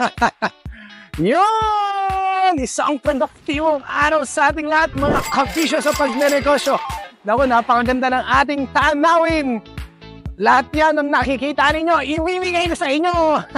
Yun! Isang produktibong araw sa ating lahat, mga kabisyo sa pagnenegosyo. Naku, napakaganda ng ating tanawin. Lahat yan ang nakikita ninyo, ibibigay na sa inyo.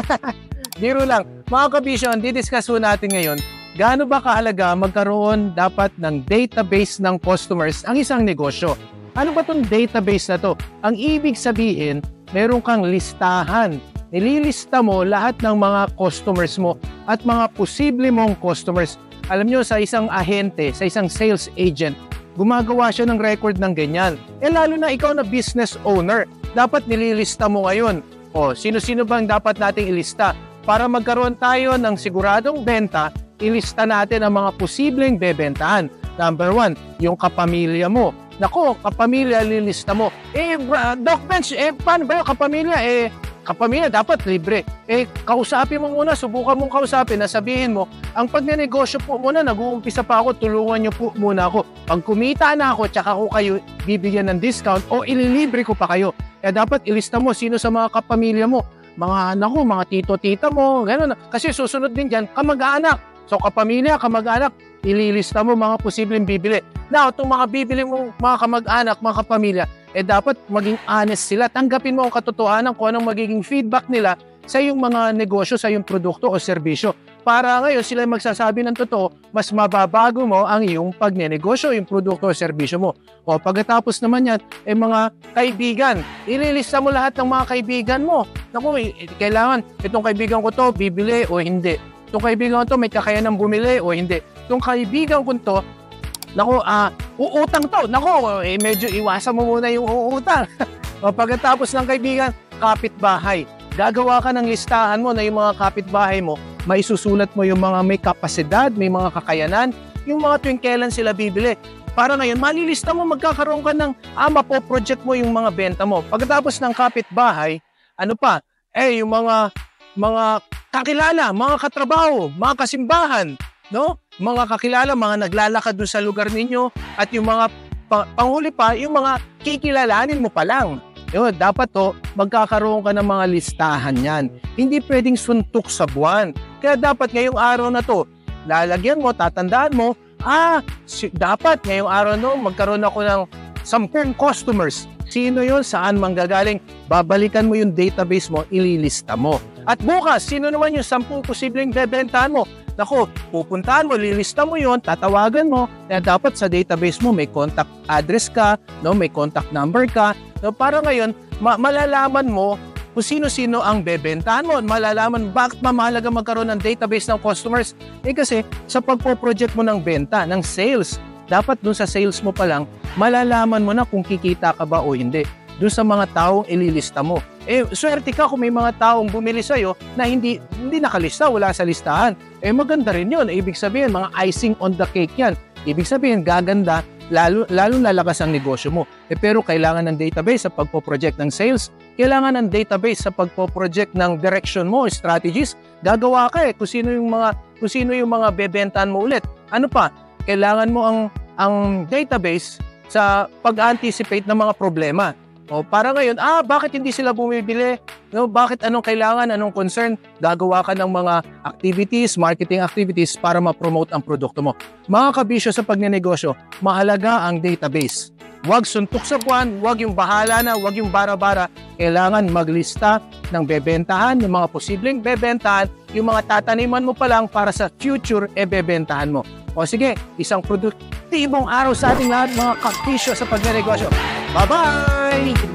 Biro lang. Mga kabisyo, didiscuss po natin ngayon, gaano ba kahalaga magkaroon dapat ng database ng customers ang isang negosyo? Ano ba itong database na to? Ang ibig sabihin, meron kang listahan. Nililista mo lahat ng mga customers mo at mga posible mong customers. Alam nyo, sa isang ahente, sa isang sales agent, gumagawa siya ng record ng ganyan. Lalo na ikaw na business owner, dapat nililista mo ngayon. O, sino-sino bang dapat nating ilista? Para magkaroon tayo ng siguradong benta, ilista natin ang mga posibleng bebentahan. Number 1, yung kapamilya mo. Nako, kapamilya, lilista mo. Doc Bench, paano ba yung kapamilya? Kapamilya, dapat libre. Kausapin mo muna, subukan mong kausapin na sabihin mo, ang pagnenegosyo po muna, nag-uumpisa pa ako, tulungan niyo po muna ako. Pag kumita na ako, tsaka ko kayo bibigyan ng discount o ililibre ko pa kayo. Dapat ilista mo sino sa mga kapamilya mo. Mga anak ko, mga tito-tita mo, gano'n. Kasi susunod din dyan, kamag-anak. So kapamilya, kamag-anak, ililista mo mga posibleng bibili. Now, itong mga bibili mo, mga kamag-anak, mga kapamilya, dapat maging honest sila. Tanggapin mo ang katotohanan kung anong magiging feedback nila sa iyong mga negosyo, sa iyong produkto o serbisyo. Para ngayon sila magsasabi ng totoo, mas mababago mo ang iyong pagnenegosyo, yung produkto o serbisyo mo. O pagkatapos naman yan, mga kaibigan, ililista mo lahat ng mga kaibigan mo. Naku, kailangan, itong kaibigan ko to, bibili o hindi. Itong kaibigan ko to, may kakayanang bumili o hindi. Itong kaibigan ko to, naku, uutang to. Naku, medyo iwasan mo muna yung uutang. O pagkatapos ng kaibigan, kapitbahay. Gagawa ka ng listahan mo na yung mga kapitbahay mo, maisusulat mo yung mga may kapasidad, may mga kakayanan, yung mga tuwing kailan sila bibili. Para ngayon, malilista mo, magkakaroon ka ng mapoproject mo yung mga benta mo. Pagkatapos ng kapitbahay, ano pa? Yung mga kakilala, mga katrabaho, mga kasimbahan, no? Mga kakilala, mga naglalakad doon sa lugar ninyo, at yung mga panghuli pa, yung mga kikilalanin mo pa lang. Dapat magkakaroon ka ng mga listahan yan. Hindi pwedeng suntok sa buwan. Kaya dapat ngayong araw na to, lalagyan mo, tatandaan mo, dapat ngayong araw magkaroon ako ng 10 customers. Sino yun? Saan manggagaling? Babalikan mo yung database mo, ililista mo. At bukas, sino naman yung 10 posibleng bebentahan mo? Nako, pupuntahan mo, lilista mo yon, tatawagan mo, na dapat sa database mo may contact address ka, may contact number ka. Para ngayon, malalaman mo kung sino-sino ang bebentahan mo, malalaman bakit mahalaga magkaroon ng database ng customers. Kasi sa pagpo-project mo ng benta, ng sales, dapat dun sa sales mo pa lang, malalaman mo na kung kikita ka ba o hindi. Dun sa mga taong ililista mo. Swerte ka kung may mga taong bumili sa'yo na hindi nakalista, wala sa listahan. Maganda rin yun. Ibig sabihin, mga icing on the cake yan. Ibig sabihin, gaganda, lalo lalakas ang negosyo mo. Pero kailangan ng database sa pagpo-project ng sales, kailangan ng database sa pagpo-project ng direction mo, strategies. Gagawa ka kung sino yung mga bebentahan mo ulit. Ano pa? Kailangan mo ang database sa pag-anticipate ng mga problema. Para ngayon, bakit hindi sila bumibili? Bakit anong kailangan, anong concern? Gagawa ka ng mga activities, marketing activities para ma-promote ang produkto mo. Mga kabisyo sa pagnenegosyo, mahalaga ang database. Huwag suntok sa buwan, huwag yung bahala na, huwag yung bara-bara. Kailangan maglista ng bebentahan, ng mga posibleng bebentahan, yung mga tataniman mo pa lang para sa future bebentahan mo. Sige, isang produktibong araw sa ating lahat, mga kabisyo sa pagnenegosyo. Bye-bye!